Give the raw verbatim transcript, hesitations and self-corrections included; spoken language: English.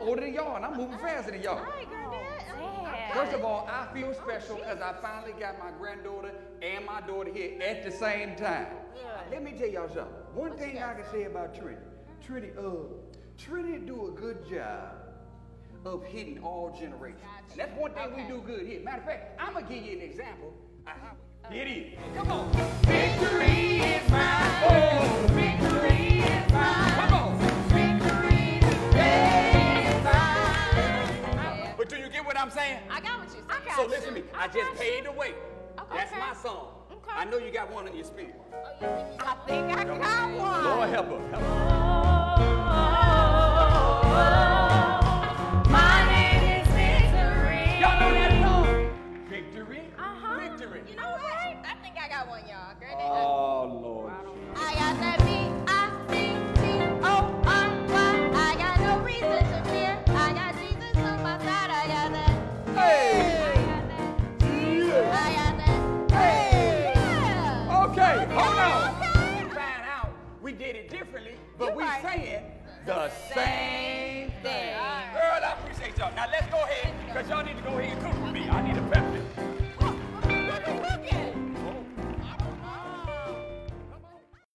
older than y'all, and I'm moving faster than y'all. All right, granddad. First of all, I feel special because I finally got my granddaughter and my daughter here at the same time. Yeah. Let me tell y'all something. One thing I can say about Trinity, Trinity, uh, Trinity do a good job of hitting all generations. And that's one thing Okay. we do good here. Matter of fact, I'm gonna give you an example of how we Here it is. Come on. Victory is mine. Oh, victory is mine. Come on. Victory today is mine. But do you get what I'm saying? I got what you said. I got So you. listen to me. I, I just got paid you. the way. Okay. That's Okay. my song. Okay. I know you got one in your spirit. Oh, you think you I think I got one. Lord help her. Help her. My name is Victory. Y'all know that song? Victory. Uh-huh. Victory. You know what? I think I got one, y'all. Granddad. Oh, Lord. I got that B I C T O R Y. I got no reason to fear. I got Jesus on my side. I got that. Hey. I got that. Yeah. I got that. Hey. Yeah. Okay, hold on. Okay. We find out we did it differently, but You we right. saying the same thing. thing. Girl, I appreciate y'all. Now let's go ahead, because y'all need